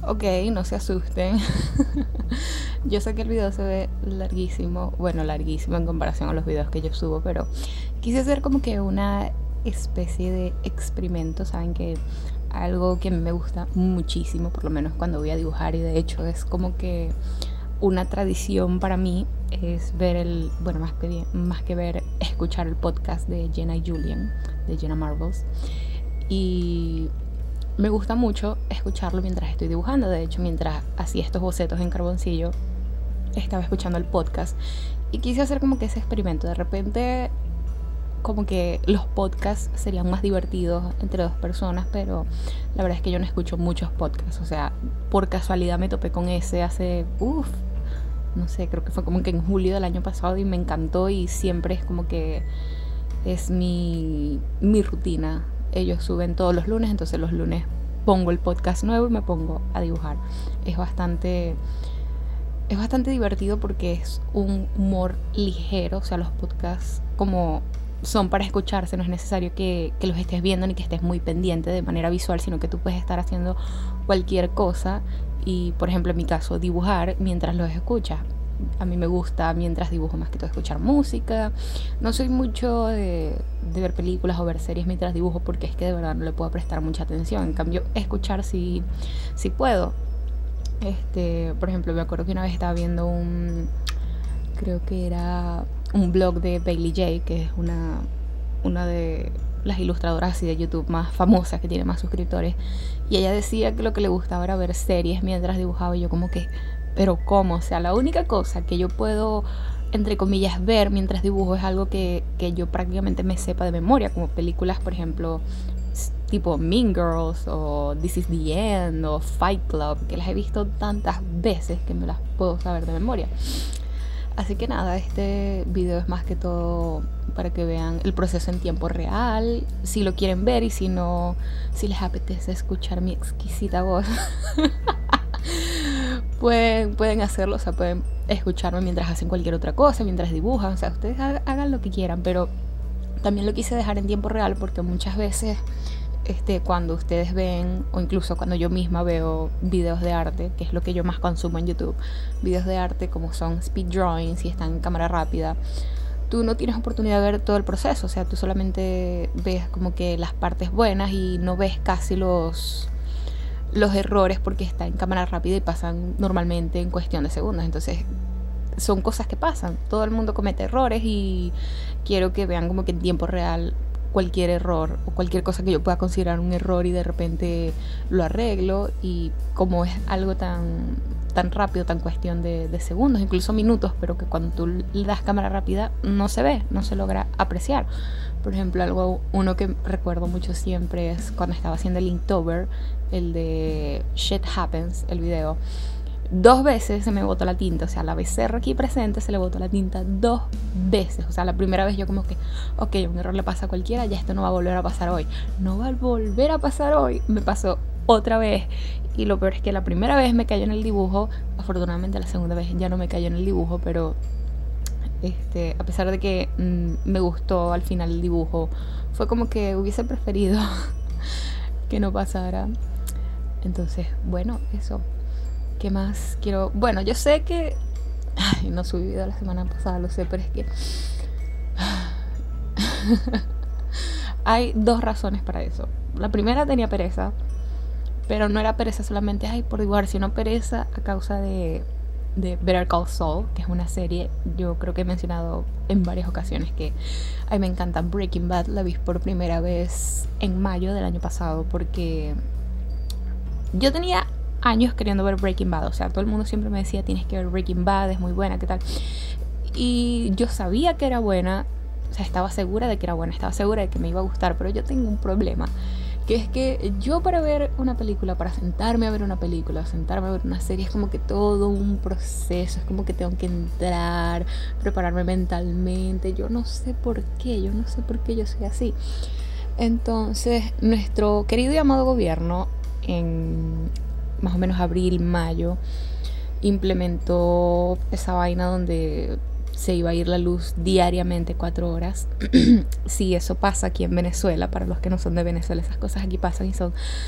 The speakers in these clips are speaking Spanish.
Ok, no se asusten. Yo sé que el video se ve larguísimo, bueno, larguísimo en comparación a los videos que yo subo, pero quise hacer como que una especie de experimento, saben que algo que a mí me gusta muchísimo, por lo menos cuando voy a dibujar, y de hecho es como que una tradición para mí es ver bueno, más que ver, escuchar el podcast de Jenna y Julian, de Jenna Marbles. Y me gusta mucho escucharlo mientras estoy dibujando. De hecho, mientras hacía estos bocetos en carboncillo, estaba escuchando el podcast y quise hacer como que ese experimento. De repente, como que los podcasts serían más divertidos entre dos personas, pero la verdad es que yo no escucho muchos podcasts. O sea, por casualidad me topé con ese hace, no sé, creo que fue como que en julio del año pasado, y me encantó, y siempre es como que es mi rutina. Ellos suben todos los lunes, entonces los lunes pongo el podcast nuevo y me pongo a dibujar. Es bastante divertido porque es un humor ligero. O sea, los podcasts como son para escucharse, no es necesario que los estés viendo ni que estés muy pendiente de manera visual, sino que tú puedes estar haciendo cualquier cosa y, por ejemplo, en mi caso, dibujar mientras los escuchas. A mí me gusta, mientras dibujo, más que todo escuchar música. No soy mucho de ver películas o ver series mientras dibujo, porque es que de verdad no le puedo prestar mucha atención. En cambio, escuchar sí puedo. Por ejemplo, me acuerdo que una vez estaba viendo creo que era un blog de Bailey J, que es una de las ilustradoras así de YouTube más famosas, que tiene más suscriptores, y ella decía que lo que le gustaba era ver series mientras dibujaba. Y yo como que, pero ¿cómo? O sea, la única cosa que yo puedo, entre comillas, ver mientras dibujo es algo que yo prácticamente me sepa de memoria, como películas, por ejemplo, tipo Mean Girls o This is the End o Fight Club, que las he visto tantas veces que me las puedo saber de memoria. Así que nada, este video es más que todo para que vean el proceso en tiempo real, si lo quieren ver, y si no, si les apetece escuchar mi exquisita voz, pueden hacerlo. O sea, pueden escucharme mientras hacen cualquier otra cosa, mientras dibujan. O sea, ustedes hagan lo que quieran, pero también lo quise dejar en tiempo real porque muchas veces cuando ustedes ven, o incluso cuando yo misma veo videos de arte, que es lo que yo más consumo en YouTube, videos de arte como son speed drawings y están en cámara rápida, tú no tienes oportunidad de ver todo el proceso. O sea, tú solamente ves como que las partes buenas y no ves casi los errores, porque está en cámara rápida y pasan normalmente en cuestión de segundos. Entonces son cosas que pasan, todo el mundo comete errores, y quiero que vean como que en tiempo real cualquier error o cualquier cosa que yo pueda considerar un error, y de repente lo arreglo. Y como es algo tan rápido, tan cuestión de segundos, incluso minutos, pero que cuando tú le das cámara rápida no se ve, no se logra apreciar. Por ejemplo, uno que recuerdo mucho siempre es cuando estaba haciendo el Inktober, el de Shit Happens, el video. 2 veces se me botó la tinta. O sea, la becerra aquí presente se le botó la tinta 2 veces. O sea, la primera vez yo como que, ok, un error le pasa a cualquiera, ya esto no va a volver a pasar hoy. No va a volver a pasar hoy. Me pasó otra vez. Y lo peor es que la primera vez me cayó en el dibujo. Afortunadamente la segunda vez ya no me cayó en el dibujo, pero a pesar de que me gustó al final el dibujo, fue como que hubiese preferido que no pasara. Entonces, bueno, eso. ¿Qué más quiero? Bueno, yo sé que no subí video la semana pasada, lo sé, pero es que hay 2 razones para eso. La primera, tenía pereza, pero no era pereza solamente por dibujar, sino pereza a causa de Better Call Saul, que es una serie. Yo creo que he mencionado en varias ocasiones que a mí me encanta Breaking Bad. La vi por primera vez en mayo del año pasado, porque yo tenía años queriendo ver Breaking Bad. O sea, todo el mundo siempre me decía, tienes que ver Breaking Bad, es muy buena, ¿qué tal? Y yo sabía que era buena. O sea, estaba segura de que era buena, estaba segura de que me iba a gustar, pero yo tengo un problema, que es que yo, para ver una película, para sentarme a ver una película, sentarme a ver una serie, es como que todo un proceso. Es como que tengo que entrar, prepararme mentalmente. Yo no sé por qué yo soy así. Entonces, nuestro querido y amado gobierno, en más o menos abril, mayo, implementó esa vaina donde se iba a ir la luz diariamente 4 horas. Sí, eso pasa aquí en Venezuela. Para los que no son de Venezuela, esas cosas aquí pasan y son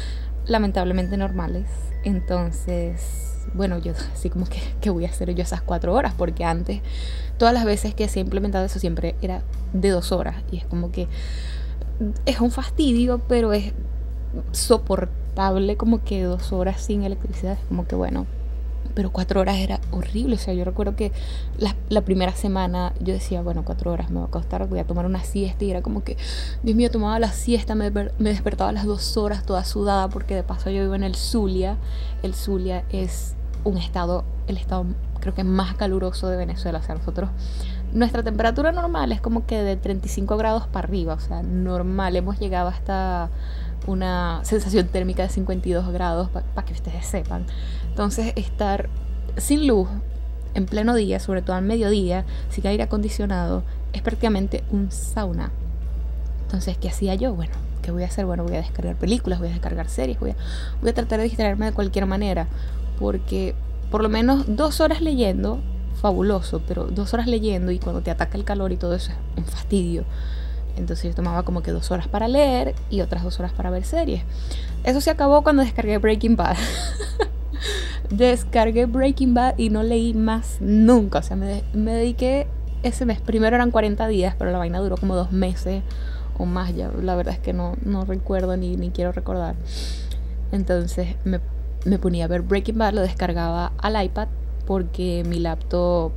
lamentablemente normales. Entonces, bueno, yo así como que voy a hacer yo esas 4 horas, porque antes todas las veces que se ha implementado eso siempre era de 2 horas, y es como que es un fastidio, pero es soportable. Como que 2 horas sin electricidad es como que bueno, pero 4 horas era horrible. O sea, yo recuerdo que la primera semana yo decía, bueno, 4 horas me va a costar, voy a tomar una siesta, y era como que, Dios mío, tomaba la siesta, me despertaba a las 2 horas toda sudada, porque de paso yo vivo en el Zulia. El Zulia es el estado creo que más caluroso de Venezuela. O sea, nuestra temperatura normal es como que de 35 grados para arriba, o sea, normal. Hemos llegado hasta una sensación térmica de 52 grados, para que ustedes sepan. Entonces, estar sin luz en pleno día, sobre todo al mediodía, sin aire acondicionado, es prácticamente un sauna. Entonces, ¿qué hacía yo? Bueno, ¿qué voy a hacer? Bueno, voy a descargar películas, voy a descargar series, voy a tratar de distraerme de cualquier manera, porque por lo menos 2 horas leyendo, fabuloso, pero 2 horas leyendo, y cuando te ataca el calor y todo eso es un fastidio. Entonces yo tomaba como que 2 horas para leer y otras 2 horas para ver series. Eso se acabó cuando descargué Breaking Bad. Descargué Breaking Bad y no leí más nunca. O sea, me dediqué ese mes. Primero eran 40 días, pero la vaina duró como 2 meses o más. Ya la verdad es que no recuerdo ni quiero recordar. Entonces me ponía a ver Breaking Bad, lo descargaba al iPad, porque mi laptop,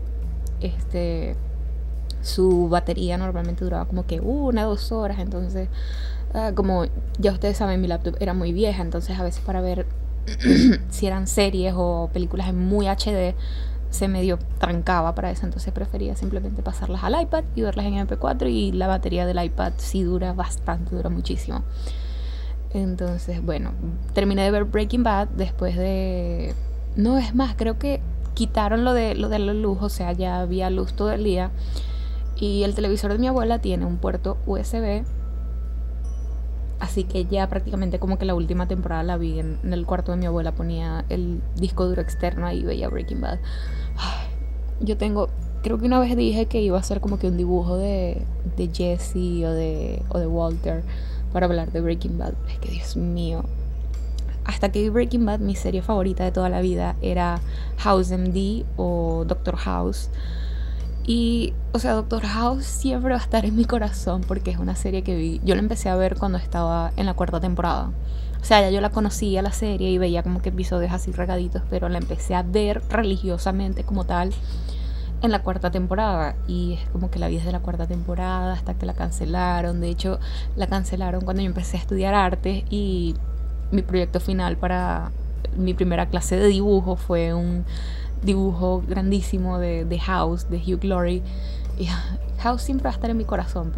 su batería normalmente duraba como que 1-2 horas. Entonces, como ya ustedes saben, mi laptop era muy vieja, entonces a veces para ver si eran series o películas en muy HD se medio trancaba para eso. Entonces prefería simplemente pasarlas al iPad y verlas en MP4, y la batería del iPad sí dura bastante, dura muchísimo. Entonces, bueno, terminé de ver Breaking Bad después de... No, es más, creo que quitaron lo de la luz. O sea, ya había luz todo el día, y el televisor de mi abuela tiene un puerto USB, así que ya prácticamente como que la última temporada la vi en el cuarto de mi abuela. Ponía el disco duro externo ahí y veía Breaking Bad. Yo creo que una vez dije que iba a hacer como que un dibujo de Jesse o de Walter para hablar de Breaking Bad. Es que Dios mío, hasta que vi Breaking Bad, mi serie favorita de toda la vida era House MD o Doctor House. Y, o sea, Doctor House siempre va a estar en mi corazón, porque es una serie que vi. Yo la empecé a ver cuando estaba en la 4ª temporada. O sea, ya yo la conocía la serie y veía como que episodios así regaditos, pero la empecé a ver religiosamente como tal en la 4ª temporada. Y es como que la vi desde la 4ª temporada hasta que la cancelaron. De hecho, la cancelaron cuando yo empecé a estudiar arte, y mi proyecto final para mi primera clase de dibujo fue un dibujo grandísimo de House, de Hugh Laurie. Y House siempre va a estar en mi corazón,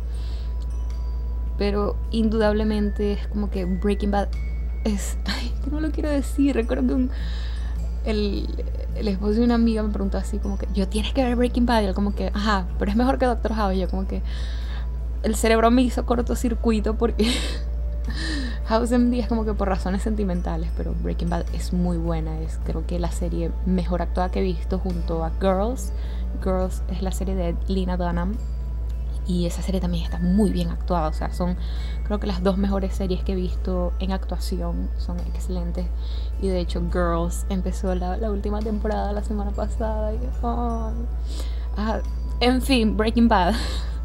pero indudablemente es como que Breaking Bad es... Ay, que no lo quiero decir. Recuerdo que el esposo de una amiga me preguntó así como que, yo, tienes que ver Breaking Bad, y él como que, ajá, pero es mejor que Doctor House. Y yo como que el cerebro me hizo cortocircuito, porque House MD es como que por razones sentimentales, pero Breaking Bad es muy buena. Es, creo que, la serie mejor actuada que he visto, junto a Girls. Girls es la serie de Lena Dunham, y esa serie también está muy bien actuada. O sea, son, creo que, las 2 mejores series que he visto en actuación. Son excelentes. Y de hecho Girls empezó la última temporada la semana pasada, y en fin, Breaking Bad.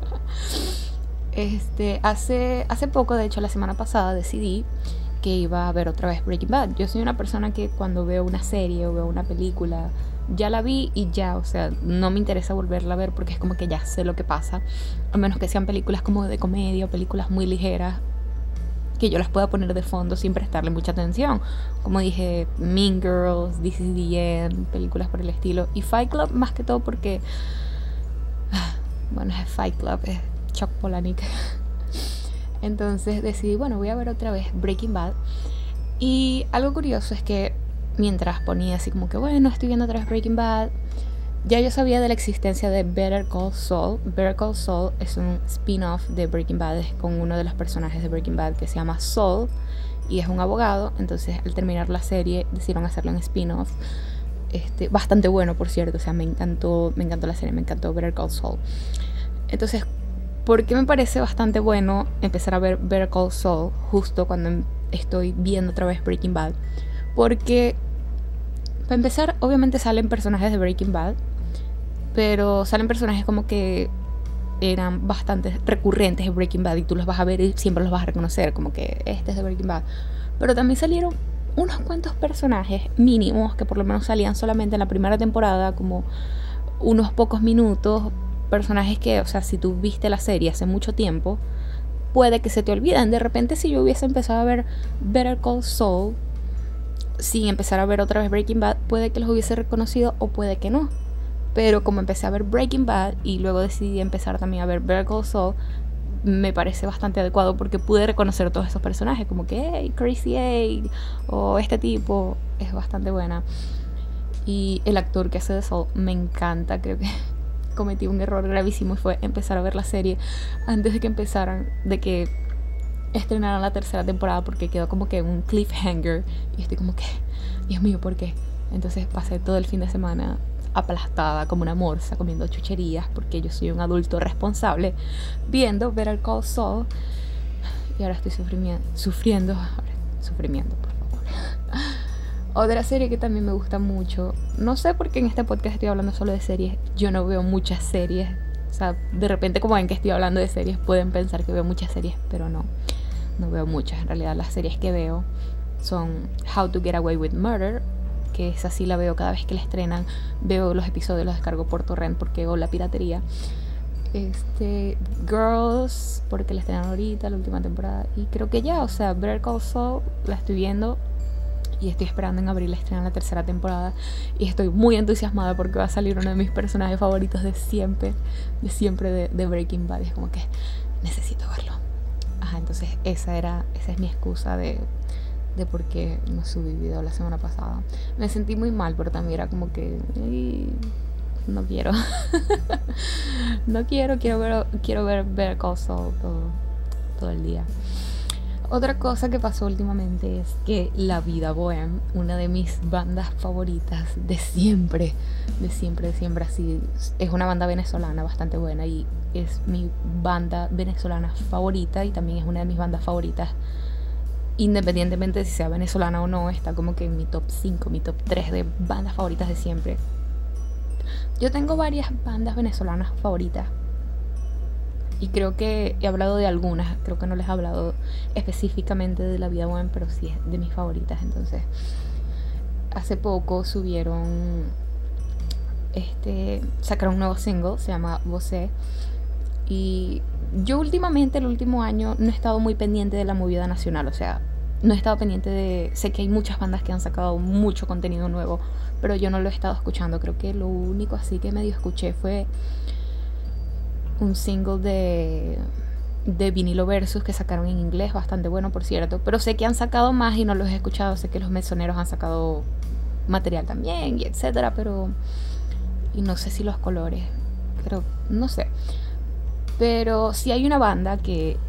Hace poco, de hecho la semana pasada, decidí que iba a ver otra vez Breaking Bad. Yo soy una persona que cuando veo una serie o veo una película, ya la vi y ya, o sea, no me interesa volverla a ver, porque es como que ya sé lo que pasa. A menos que sean películas como de comedia o películas muy ligeras, que yo las pueda poner de fondo sin prestarle mucha atención. Como dije, Mean Girls, This is the End, películas por el estilo. Y Fight Club más que todo porque... Bueno, es Fight Club, es Chuck Palahniuk. Entonces decidí, bueno, voy a ver otra vez Breaking Bad. Y algo curioso es que mientras ponía así como que, bueno, estoy viendo otra vez Breaking Bad, ya yo sabía de la existencia de Better Call Saul. Better Call Saul es un spin-off de Breaking Bad, con uno de los personajes de Breaking Bad que se llama Saul, y es un abogado. Entonces, al terminar la serie, decidieron hacerlo en spin-off. Bastante bueno, por cierto. O sea, me encantó la serie, me encantó Better Call Saul. Entonces, ¿por qué me parece bastante bueno empezar a ver Better Call Saul justo cuando estoy viendo otra vez Breaking Bad. Porque, para empezar, obviamente salen personajes de Breaking Bad, pero salen personajes como que eran bastante recurrentes en Breaking Bad y tú los vas a ver y siempre los vas a reconocer, como que este es de Breaking Bad. Pero también salieron unos cuantos personajes mínimos que por lo menos salían solamente en la primera temporada, como unos pocos minutos, personajes que, o sea, si tú viste la serie hace mucho tiempo, puede que se te olviden. De repente, si yo hubiese empezado a ver Better Call Saul sin empezar a ver otra vez Breaking Bad, puede que los hubiese reconocido o puede que no. Pero como empecé a ver Breaking Bad y luego decidí empezar también a ver Better Call Saul, me parece bastante adecuado porque pude reconocer todos esos personajes, como que hey, Crazy Eight o este tipo. Es bastante buena. Y el actor que hace de Saul me encanta. Creo que cometí un error gravísimo y fue empezar a ver la serie antes de que empezaran, de que estrenaran la tercera temporada, porque quedó como que un cliffhanger y estoy como que, Dios mío, ¿por qué? Entonces pasé todo el fin de semana aplastada como una morsa comiendo chucherías porque yo soy un adulto responsable viendo Better Call Saul y ahora estoy sufriendo, por favor. Otra serie que también me gusta mucho, no sé por qué en este podcast estoy hablando solo de series, yo no veo muchas series, o sea, de repente como ven que estoy hablando de series pueden pensar que veo muchas series, pero no veo muchas. En realidad las series que veo son How to Get Away with Murder, que esa sí la veo cada vez que la estrenan. Veo los episodios, los descargo por torrent porque hago la piratería. Girls, porque la estrenan ahorita, la última temporada. Y creo que ya, o sea, Better Call Saul la estoy viendo y estoy esperando en abril estrenar la tercera temporada. Y estoy muy entusiasmada porque va a salir uno de mis personajes favoritos de siempre de Breaking Bad. Es como que necesito verlo. Ajá, entonces esa es mi excusa de por qué no subí video la semana pasada. Me sentí muy mal, pero también era como que no quiero. quiero ver Better Call Saul todo el día. Otra cosa que pasó últimamente es que La Vida Bohem, una de mis bandas favoritas de siempre así, es una banda venezolana bastante buena y es mi banda venezolana favorita y también es una de mis bandas favoritas independientemente de si sea venezolana o no. Está como que en mi top 5, mi top 3 de bandas favoritas de siempre. Yo tengo varias bandas venezolanas favoritas y creo que he hablado de algunas, creo que no les he hablado específicamente de La Vida Bohem, pero sí es de mis favoritas. Entonces hace poco sacaron un nuevo single, se llama Vosé. Y yo últimamente, el último año, no he estado muy pendiente de la movida nacional, o sea, no he estado pendiente de... Sé que hay muchas bandas que han sacado mucho contenido nuevo, pero yo no lo he estado escuchando. Creo que lo único así que medio escuché fue un single de Vinilo Versus que sacaron en inglés, bastante bueno por cierto, pero sé que han sacado más y no los he escuchado. Sé que los mesoneros han sacado material también y etcétera, pero... y no sé si Los Colores, pero no sé. Pero si hay una banda que,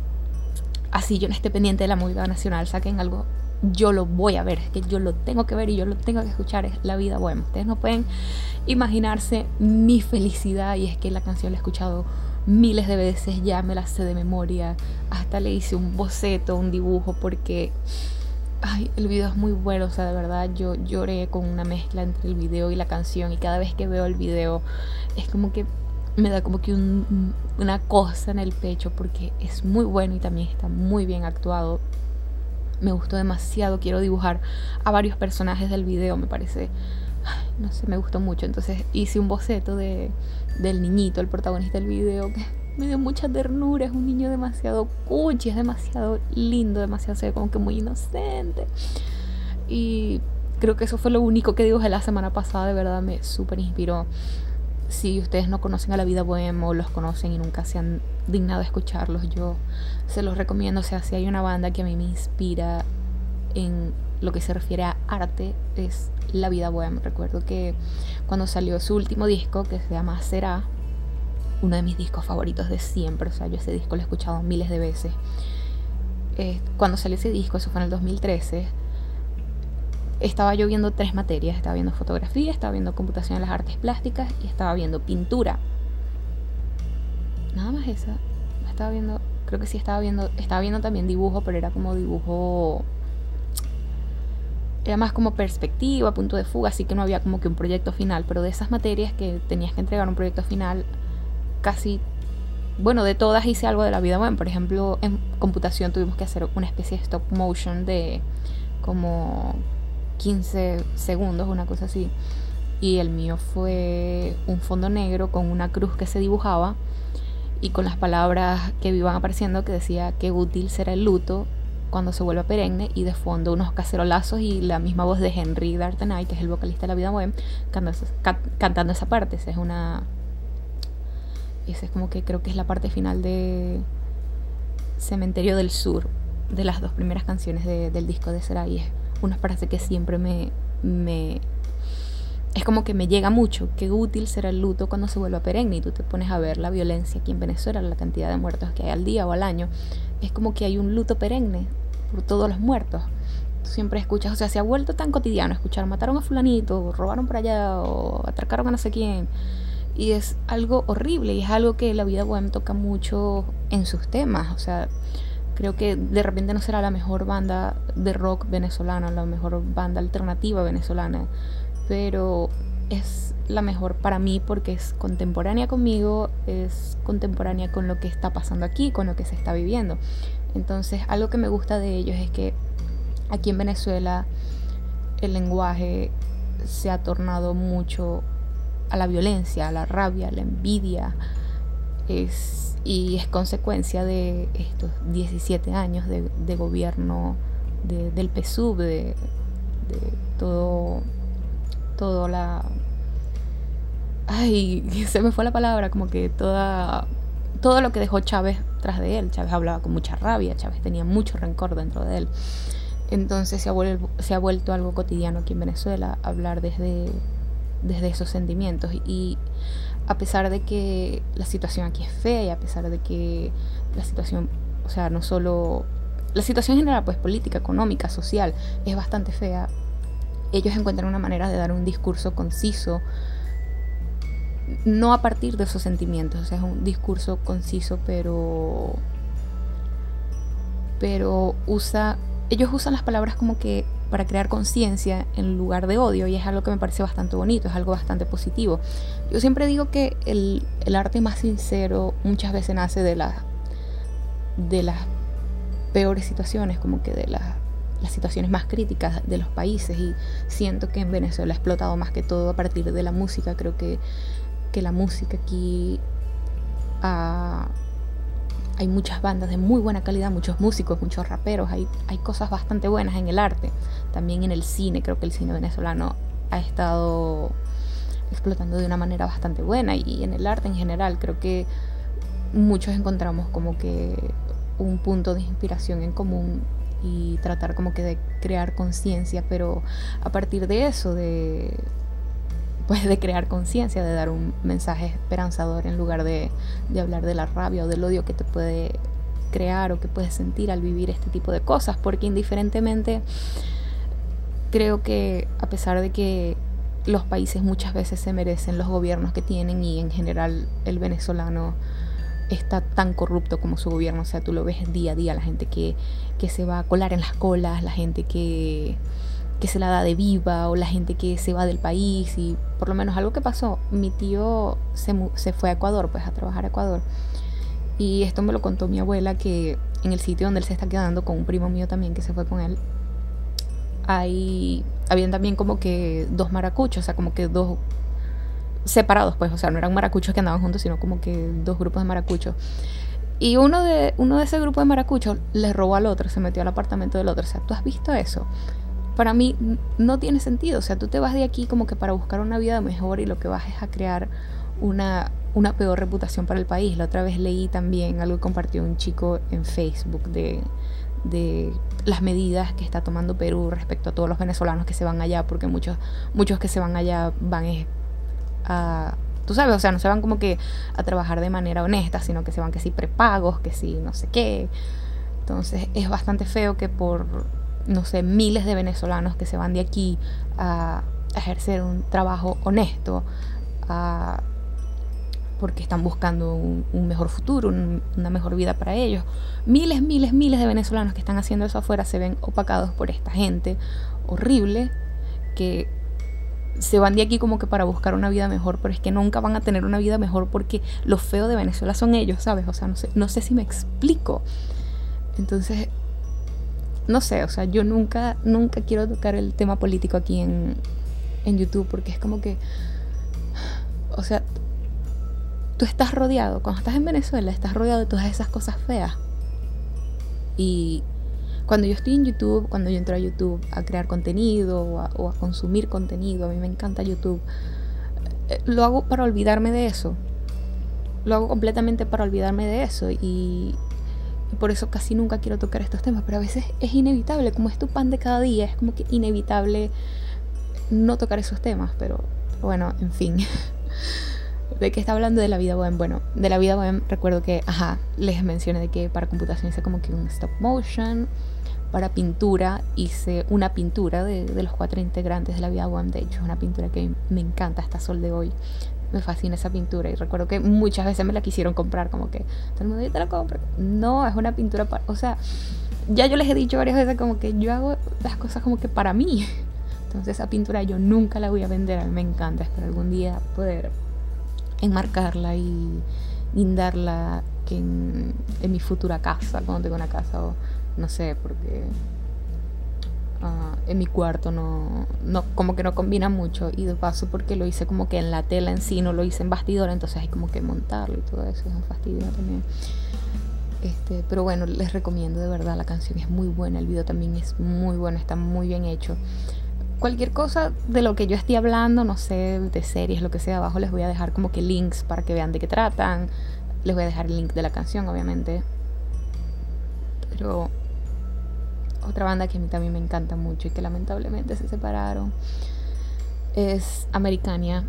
así yo no esté pendiente de la movida nacional, saquen algo, yo lo voy a ver, es que yo lo tengo que ver y yo lo tengo que escuchar, es La Vida Bohem. Ustedes no pueden imaginarse mi felicidad, y es que la canción la he escuchado miles de veces, ya me la sé de memoria, hasta le hice un boceto, un dibujo, porque el video es muy bueno. O sea, de verdad yo lloré con una mezcla entre el video y la canción, y cada vez que veo el video es como que me da como que una cosa en el pecho, porque es muy bueno y también está muy bien actuado. Me gustó demasiado, quiero dibujar a varios personajes del video, me parece, no sé, me gustó mucho. Entonces hice un boceto del niñito, el protagonista del video, que me dio mucha ternura. Es un niño demasiado cuchi, es demasiado lindo, demasiado, se ve como que muy inocente. Y creo que eso fue lo único que dibujé la semana pasada, de verdad me súper inspiró. Si ustedes no conocen a La Vida Bohem o los conocen y nunca se han dignado a escucharlos, yo se los recomiendo. O sea, si hay una banda que a mí me inspira en lo que se refiere a arte, es La Vida Bohem. Recuerdo que cuando salió su último disco, que se llama Será, uno de mis discos favoritos de siempre, o sea, yo ese disco lo he escuchado miles de veces. Cuando salió ese disco, eso fue en el 2013, estaba yo viendo 3 materias. Estaba viendo fotografía, estaba viendo computación en las artes plásticas y estaba viendo pintura. Nada más esa. Estaba viendo, creo que sí estaba viendo también dibujo, pero era como dibujo, era más como perspectiva, punto de fuga, así que no había como que un proyecto final, pero de esas materias que tenías que entregar un proyecto final, casi, bueno, de todas hice algo de la vida web. Por ejemplo, en computación tuvimos que hacer una especie de stop motion de como 15 segundos, una cosa así. Y el mío fue un fondo negro con una cruz que se dibujaba y con las palabras que iban apareciendo que decía qué útil será el luto cuando se vuelva perenne, y de fondo unos cacerolazos y la misma voz de Henry Dartenay, que es el vocalista de La Vida Bohem, cantando esa parte. Esa es como que creo que es la parte final de Cementerio del Sur, de las dos primeras canciones del disco de Sarai. Es una frase que siempre es como que me llega mucho. Qué útil será el luto cuando se vuelva perenne. Y tú te pones a ver la violencia aquí en Venezuela, la cantidad de muertos que hay al día o al año. Es como que hay un luto perenne por todos los muertos. Tú siempre escuchas, o sea, se ha vuelto tan cotidiano escuchar mataron a fulanito, robaron por allá o atracaron a no sé quién. Y es algo horrible, y es algo que La Vida Bohem toca mucho en sus temas. O sea, creo que de repente no será la mejor banda de rock venezolana, la mejor banda alternativa venezolana, pero es la mejor para mí porque es contemporánea conmigo, es contemporánea con lo que está pasando aquí, con lo que se está viviendo. Entonces, algo que me gusta de ellos es que aquí en Venezuela el lenguaje se ha tornado mucho a la violencia, a la rabia, a la envidia, y es consecuencia de estos 17 años de gobierno del PSUV, de todo ay, se me fue la palabra, como que todo lo que dejó Chávez tras de él. Chávez hablaba con mucha rabia, Chávez tenía mucho rencor dentro de él. Entonces se ha vuelto algo cotidiano aquí en Venezuela hablar desde esos sentimientos. Y a pesar de que la situación aquí es fea, y a pesar de que la situación, o sea, no solo la situación en general, pues política, económica, social, es bastante fea, ellos encuentran una manera de dar un discurso conciso, no a partir de esos sentimientos. O sea, es un discurso conciso, pero ellos usan las palabras como que para crear conciencia en lugar de odio, y es algo que me parece bastante bonito, es algo bastante positivo. Yo siempre digo que el arte más sincero muchas veces nace de las peores situaciones, como que de las situaciones más críticas de los países, y siento que en Venezuela ha explotado más que todo a partir de la música. Creo que la música aquí hay muchas bandas de muy buena calidad, muchos músicos, muchos raperos, hay cosas bastante buenas en el arte, también en el cine. Creo que el cine venezolano ha estado explotando de una manera bastante buena, y en el arte en general creo que muchos encontramos como que un punto de inspiración en común y tratar como que de crear conciencia, pero a partir de eso, de crear conciencia, de dar un mensaje esperanzador en lugar de hablar de la rabia o del odio que te puede crear o que puedes sentir al vivir este tipo de cosas. Porque indiferentemente, creo que a pesar de que los países muchas veces se merecen los gobiernos que tienen, y en general el venezolano está tan corrupto como su gobierno. O sea, tú lo ves día a día, la gente que se va a colar en las colas, la gente que se la da de viva, o la gente que se va del país. Y por lo menos algo que pasó, mi tío se fue a Ecuador, pues a trabajar a Ecuador, y esto me lo contó mi abuela, que en el sitio donde él se está quedando con un primo mío también que se fue con él, habían también como que dos maracuchos, o sea, como que dos separados, pues, o sea, no eran maracuchos que andaban juntos, sino como que dos grupos de maracuchos. Y uno de ese grupo de maracuchos le robó al otro, se metió al apartamento del otro. O sea, ¿tú has visto eso? Para mí no tiene sentido. O sea, tú te vas de aquí como que para buscar una vida mejor, y lo que vas es a crear una peor reputación para el país. La otra vez leí también algo que compartió un chico en Facebook de las medidas que está tomando Perú respecto a todos los venezolanos que se van allá, porque muchos que se van allá van tú sabes, o sea, no se van como que a trabajar de manera honesta, sino que se van que sí prepagos, que sí no sé qué. Entonces es bastante feo que por, no sé, miles de venezolanos que se van de aquí a ejercer un trabajo honesto, porque están buscando un mejor futuro, una mejor vida para ellos. Miles de venezolanos que están haciendo eso afuera se ven opacados por esta gente horrible que se van de aquí como que para buscar una vida mejor, pero es que nunca van a tener una vida mejor porque lo feo de Venezuela son ellos, ¿sabes? O sea, no sé si me explico. Entonces, no sé, o sea, yo nunca quiero tocar el tema político aquí en YouTube, porque es como que, o sea, tú estás rodeado, cuando estás en Venezuela, estás rodeado de todas esas cosas feas. Y cuando yo estoy en YouTube, cuando yo entro a YouTube a crear contenido o a consumir contenido, a mí me encanta YouTube, lo hago para olvidarme de eso. Lo hago completamente para olvidarme de eso y por eso casi nunca quiero tocar estos temas, pero a veces es inevitable, como es tu pan de cada día, es como que inevitable no tocar esos temas, pero bueno, en fin. ¿De qué está hablando? De la vida bohem? Bueno, de la vida bohem recuerdo que, les mencioné de que para computación hice como que un stop motion. Para pintura hice una pintura de los 4 integrantes de la vida bohem. De hecho, es una pintura que me encanta hasta sol de hoy. Me fascina esa pintura y recuerdo que muchas veces me la quisieron comprar, como que todo el mundo, yo te la compro. No, es una pintura para, o sea, ya yo les he dicho varias veces como que yo hago las cosas como que para mí. Entonces esa pintura yo nunca la voy a vender, a mí me encanta, espero algún día poder enmarcarla y guindarla en mi futura casa, cuando tenga una casa, o no sé, porque en mi cuarto no como que no combina mucho, y de paso porque lo hice como que en la tela en sí, no lo hice en bastidor, entonces hay como que montarlo y todo eso, es un fastidio también. Pero bueno, les recomiendo de verdad, la canción es muy buena, el video también es muy bueno, está muy bien hecho. Cualquier cosa de lo que yo esté hablando, no sé, de series, lo que sea, abajo les voy a dejar como que links para que vean de qué tratan. Les voy a dejar el link de la canción, obviamente. Pero otra banda que a mí también me encanta mucho y que lamentablemente se separaron es Americania.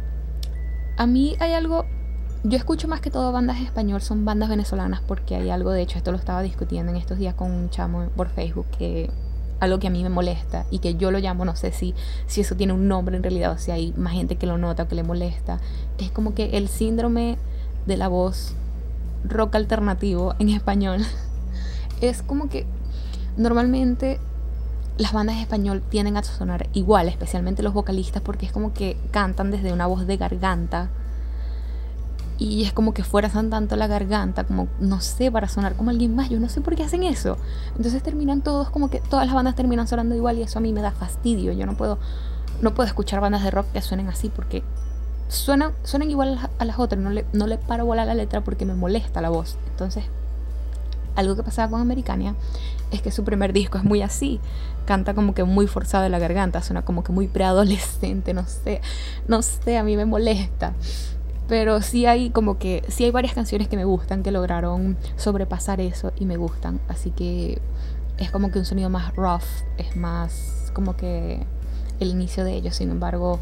A mí hay algo, yo escucho más que todo bandas en español, son bandas venezolanas, porque hay algo, de hecho esto lo estaba discutiendo en estos días con un chamo por Facebook, que algo que a mí me molesta y que yo lo llamo, no sé si eso tiene un nombre en realidad, o si hay más gente que lo nota o que le molesta, que es como que el síndrome de la voz rock alternativo en español. Es como que normalmente las bandas en español tienden a sonar igual, especialmente los vocalistas, porque es como que cantan desde una voz de garganta y es como que fuerzan tanto la garganta, como, no sé, para sonar como alguien más. Yo no sé por qué hacen eso. Entonces terminan todos como que todas las bandas terminan sonando igual, y eso a mí me da fastidio. Yo no puedo escuchar bandas de rock que suenen así, porque suenan igual a las otras. No le paro bola a la letra porque me molesta la voz. Entonces, algo que pasaba con Americania es que su primer disco es muy así, canta como que muy forzado de la garganta, suena como que muy preadolescente, no sé, a mí me molesta. Pero sí hay varias canciones que me gustan, que lograron sobrepasar eso y me gustan. Así que es como que un sonido más rough, es más como que el inicio de ellos. Sin embargo,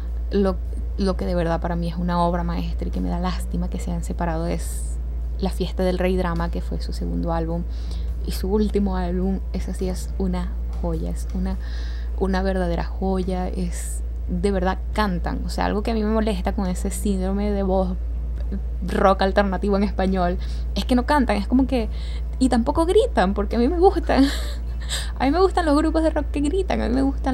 lo que de verdad para mí es una obra maestra y que me da lástima que se hayan separado es La Fiesta del Rey Drama, que fue su segundo álbum. Y su último álbum, esa sí es una joya, es una verdadera joya. Es, de verdad cantan, o sea, algo que a mí me molesta con ese síndrome de voz rock alternativo en español es que no cantan, es como que, y tampoco gritan, porque a mí me gustan a mí me gustan los grupos de rock que gritan, a mí me gusta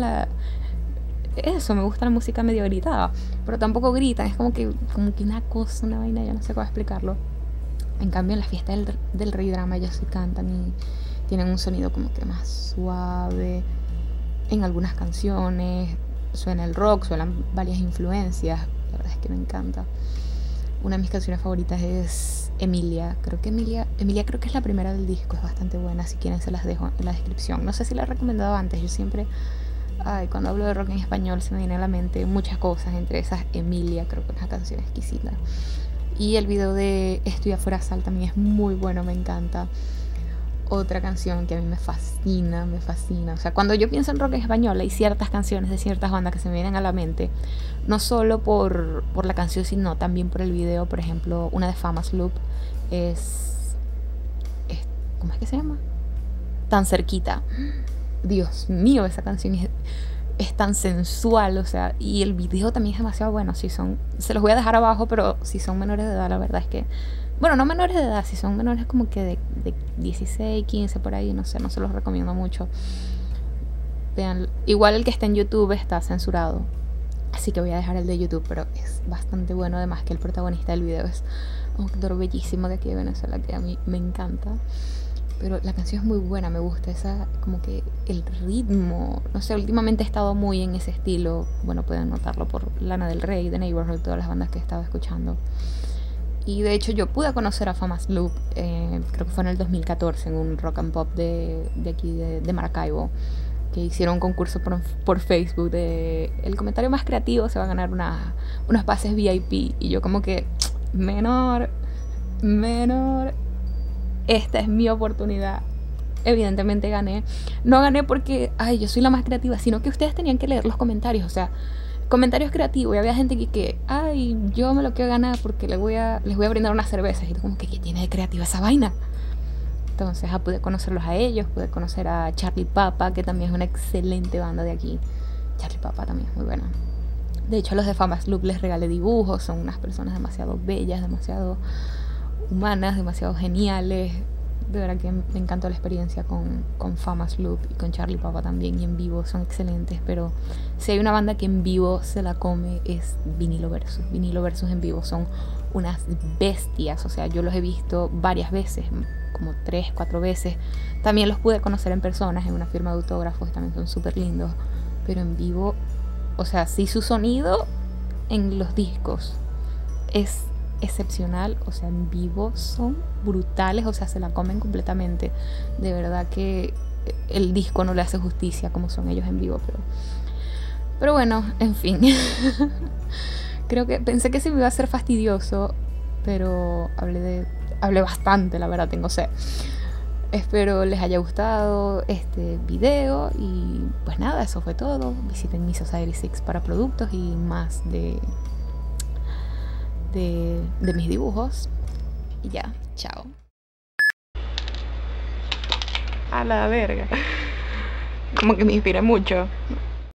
me gusta la música medio gritada, pero tampoco gritan, es como que una cosa, una vaina, yo no sé cómo explicarlo. En cambio en La Fiesta del Rey Drama ellos sí cantan y tienen un sonido como que más suave. En algunas canciones suena el rock, suenan varias influencias, la verdad es que me encanta. Una de mis canciones favoritas es Emilia creo que es la primera del disco, es bastante buena, si quieren se las dejo en la descripción. No sé si la he recomendado antes, yo siempre, cuando hablo de rock en español se me viene a la mente muchas cosas, entre esas Emilia, creo que es una canción exquisita. Y el video de Estoy afuera sal también es muy bueno, me encanta. Otra canción que a mí me fascina, o sea, cuando yo pienso en rock en español hay ciertas canciones de ciertas bandas que se me vienen a la mente, no solo por la canción, sino también por el video. Por ejemplo, una de Famous Loop es ¿cómo es que se llama? Tan cerquita. Dios mío, esa canción es es tan sensual, o sea, y el video también es demasiado bueno. Si son, se los voy a dejar abajo, pero si son menores de edad, la verdad es que, bueno, no menores de edad, si son menores como que de 16, 15 por ahí, no sé, no se los recomiendo mucho. Vean, igual el que está en YouTube está censurado, así que voy a dejar el de YouTube, pero es bastante bueno. Además que el protagonista del video es un actor bellísimo de aquí de Venezuela que a mí me encanta. Pero la canción es muy buena, me gusta esa, como que el ritmo, no sé, últimamente he estado muy en ese estilo. Bueno, pueden notarlo por Lana del Rey, The Neighborhood, todas las bandas que he estado escuchando. Y de hecho yo pude conocer a Famas Loop, creo que fue en el 2014, en un rock and pop de aquí de Maracaibo, que hicieron un concurso por Facebook de el comentario más creativo se va a ganar unos pases VIP. Y yo como que, menor, esta es mi oportunidad. Evidentemente gané. No gané porque, ay, yo soy la más creativa, sino que ustedes tenían que leer los comentarios, o sea, comentarios creativos. Y había gente que ay, yo me lo quiero ganar porque les voy a brindar unas cervezas. Y tú como que, ¿qué tiene de creativa esa vaina? Entonces pude conocerlos a ellos, pude conocer a Charlie Papa, que también es una excelente banda de aquí. Charlie Papa también es muy buena. De hecho, a los de Famas Loop les regalé dibujos, son unas personas demasiado bellas, demasiado humanas, demasiado geniales. De verdad que me encantó la experiencia con Famas Loop y con Charlie Papa también. Y en vivo son excelentes, pero si hay una banda que en vivo se la come es Vinilo Versus. Vinilo Versus en vivo son unas bestias, o sea, yo los he visto varias veces, como 3, 4 veces. También los pude conocer en personas en una firma de autógrafos, también son súper lindos, pero en vivo, o sea, sí, su sonido en los discos es excepcional, o sea, en vivo son brutales, o sea, se la comen completamente. De verdad que el disco no le hace justicia como son ellos en vivo, pero bueno, en fin. Creo que pensé que se me iba a hacer fastidioso, pero hablé bastante, la verdad, tengo sed. Espero les haya gustado este video y pues nada, eso fue todo. Visiten mi Society 6 para productos y más de mis dibujos. Y ya, chao. A la verga. Como que me inspiré mucho.